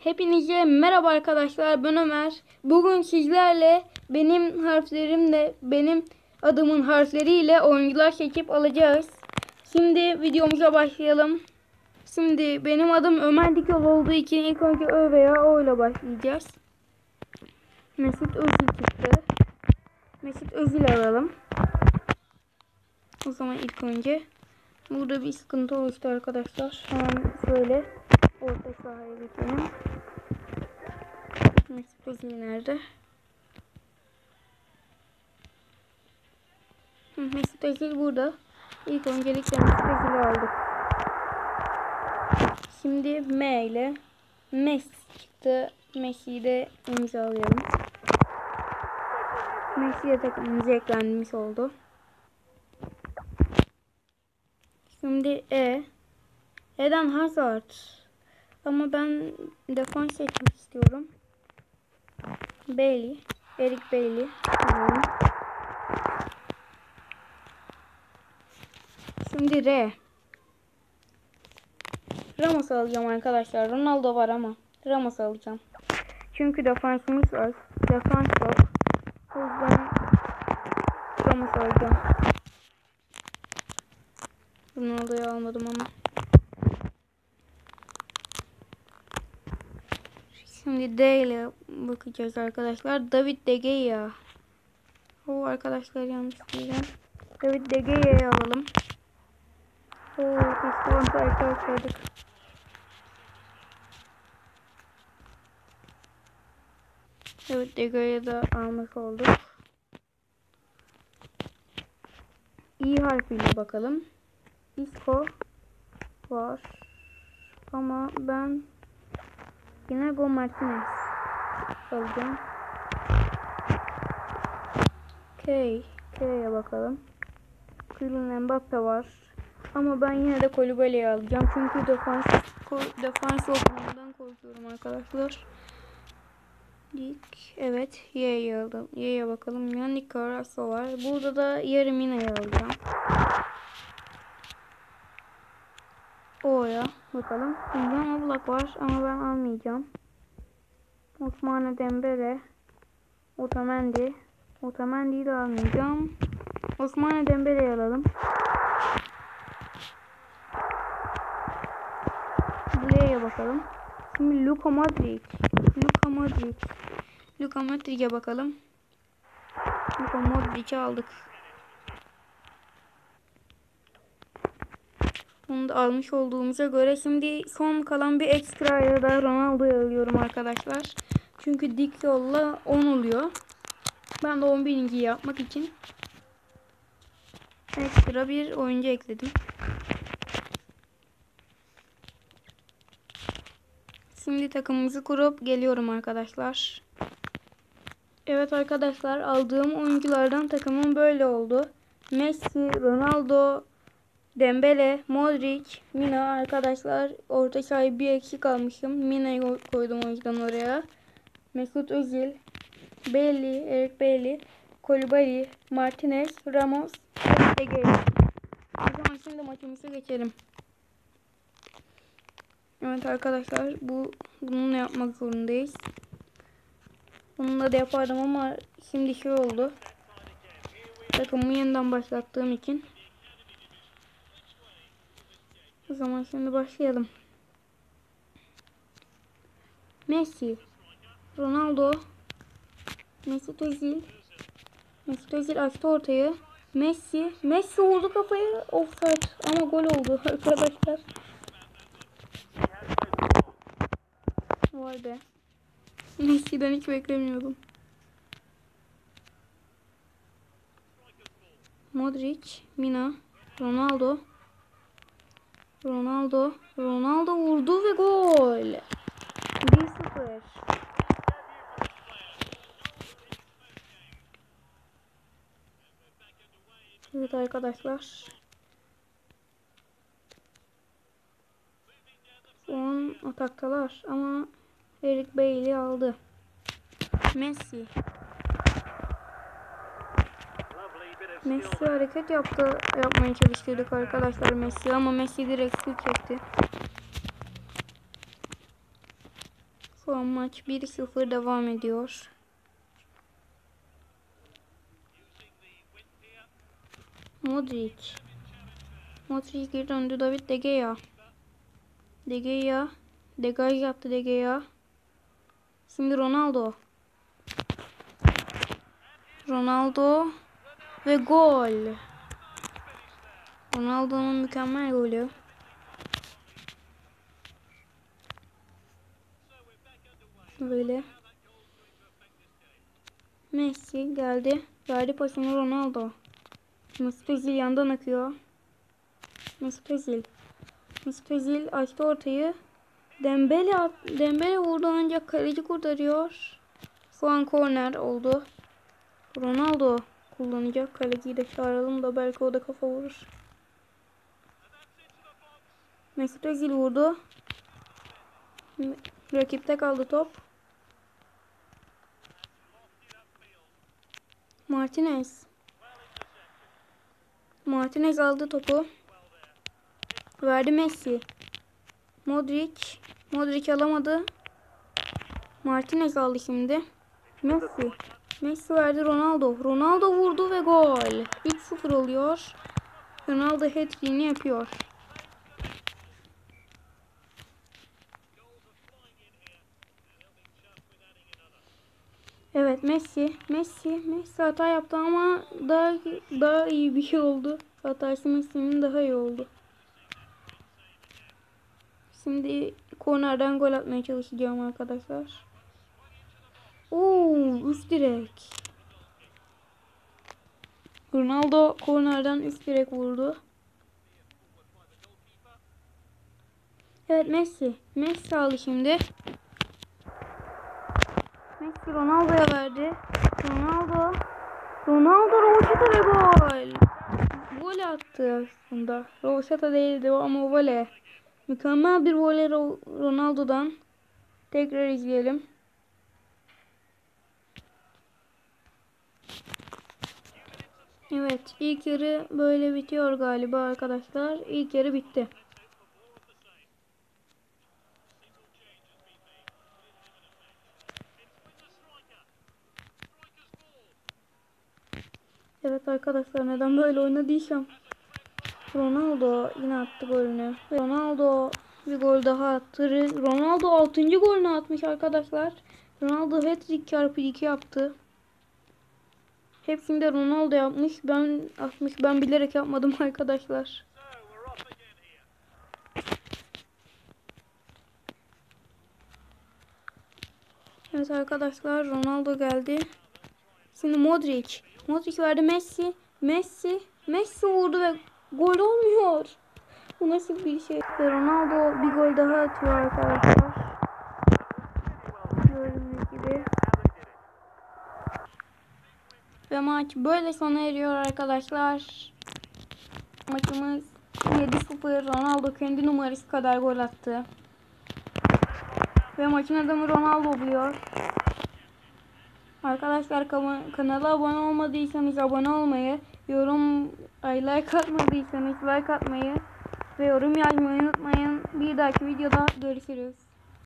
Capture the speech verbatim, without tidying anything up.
Hepinize merhaba arkadaşlar, ben Ömer. Bugün sizlerle benim harflerimle, benim adımın harfleriyle oyuncular seçip alacağız. Şimdi videomuza başlayalım. Şimdi benim adım Ömer Dikyol olduğu için ilk önce Ö veya O ile başlayacağız. Mesut Özil çıktı. Mesut Özil alalım. O zaman ilk önce burada bir sıkıntı oluştu arkadaşlar. Hemen şöyle orta sahaya geçelim. Mesut Özil nerede? Mesut Özil burada. İlk öncelikle Mesut Özil'i aldık. Şimdi M ile Messi çıktı. Messi'yi de imzalayalım. Messi'ye takımımıza eklenmiş oldu. Şimdi E. Eden Hazard. Ama ben defans seçmek istiyorum. Bailey. Eric Bailey. Tamam. Şimdi R. Ramos alacağım arkadaşlar. Ronaldo var ama Ramos alacağım. Çünkü defansımız var. Defans yok. O yüzden Ramos alacağım. Ronaldo'yu almadım ama. Şimdi D ile bakacağız arkadaşlar. David De Gea. O arkadaşlar yanlış diyeceğim. David De Gea'yı alalım. Oo, işte onu arkadaşlardık. Evet, De Gea'yı da almış olduk. İ harfiyle bakalım. Isco var. Ama ben Diego Martinez alacağım. K. K'ye bakalım. Kylian Mbappe var. Ama ben yine de Koulibaly'yi alacağım. Çünkü defans defans olduğundan korkuyorum arkadaşlar. Dik. Evet. Y'yi aldım. Y'ye bakalım. Yannick Carrasco var. Burada da yarım Mina'yı alacağım. O'ya bakalım. Jan Oblak var ama ben almayacağım. Ousmane Dembele. Otamendi. Otamendi'yi de almayacağım. Ousmane Dembele'yi alalım. Buraya bakalım. Şimdi Luka Modric. Luka Modric. Luka Modric'e bakalım. Luka Modric'i aldık. Onu da almış olduğumuza göre şimdi son kalan bir ekstraya da Ronaldo'yu alıyorum arkadaşlar. Çünkü dik yolla on oluyor. Ben de on birinci yapmak için ekstra bir oyuncu ekledim. Şimdi takımımızı kurup geliyorum arkadaşlar. Evet arkadaşlar, aldığım oyunculardan takımım böyle oldu. Messi, Ronaldo, Dembele, Modric, Mina arkadaşlar. Orta sahaya bir eksik almışım. Mina'yı koydum o yüzden oraya. Mesut Özil, Bailey, Eric Bailey, Koulibaly, Martinez, Ramos, De Gea. O zaman şimdi maçımıza geçelim. Evet arkadaşlar, bu bununla yapmak zorundayız. Bununla da yapardım ama şimdi şey oldu. Takımımı yeniden başlattığım için. O zaman şimdi başlayalım. Messi, Ronaldo, Mesut Özil. Mesut Özil açtı ortayı. Messi, Messi vurdu kafayı. Offside ama gol oldu arkadaşlar. Vay be. Messi'den hiç beklemiyordum. Modric, Mina, Ronaldo. Ronaldo, Ronaldo vurdu ve gol. bir sıfır. Evet arkadaşlar. Şu an ataktalar ama Eric Bailey aldı. Messi. Messi hareket yaptı. Yapmaya çalıştırdık arkadaşlar Messi ama Messi direkt şut çekti. Şu an maç bir sıfır devam ediyor. Modric. Modric geri döndü. David De Gea. De Gea. Degaj yaptı De Gea. Şimdi Ronaldo. Ronaldo. Ve gol. Ronaldo'nun mükemmel golü. Böyle. Messi geldi. Verdi pasını Ronaldo. Mesut Özil yandan akıyor. Mesut Özil. Mesut Özil açtı ortayı. Dembele, Dembele vurdu ancak kaleci kurtarıyor. Şu an korner oldu. Ronaldo kullanacak. Kaleciyi de çağıralım da belki o da kafa vurur. Mesut Özil vurdu. Rakipte kaldı top. Martinez. Martinez aldı topu. Verdi Messi. Modric. Modric alamadı. Martinez aldı şimdi. Messi. Messi verdi Ronaldo. Ronaldo vurdu ve gol. üç sıfır oluyor. Ronaldo hat-trick'ini yapıyor. Evet Messi. Messi. Messi hata yaptı ama daha daha iyi bir şey oldu. Hatası Messi'nin daha iyi oldu. Şimdi kornerden gol atmaya çalışacağım arkadaşlar. Oo, üst direk. Ronaldo kornerden üst direk vurdu. Evet Messi. Messi aldı şimdi. Messi Ronaldo'ya verdi. Ronaldo. Ronaldo rovaşata ve gol. Gol attı aslında. Rovaşata değildi ama voley. Mükemmel bir voley Ronaldo'dan. Tekrar izleyelim. Evet, ilk yarı böyle bitiyor galiba arkadaşlar. İlk yarı bitti. Evet arkadaşlar, neden böyle oynadıysam. Ronaldo yine attı golünü. Ronaldo bir gol daha attı. Ronaldo altıncı golünü atmış arkadaşlar. Ronaldo hat-trick çarpı iki yaptı. Hepsini de Ronaldo yapmış. Ben atmış. Ben bilerek yapmadım arkadaşlar. Evet arkadaşlar, Ronaldo geldi. Şimdi Modric. Modric verdi Messi. Messi. Messi vurdu ve gol olmuyor. Bu nasıl bir şey? Ve Ronaldo bir gol daha atıyor arkadaşlar. Gördüğünüz gibi. Ve maç böyle sona eriyor arkadaşlar. Maçımız yedi sıfır. Ronaldo kendi numarası kadar gol attı. Ve maçın adamı Ronaldo oluyor. Arkadaşlar kanala abone olmadıysanız abone olmayı, yorum ay like atmadıysanız like atmayı ve yorum yazmayı unutmayın. Bir dahaki videoda görüşürüz.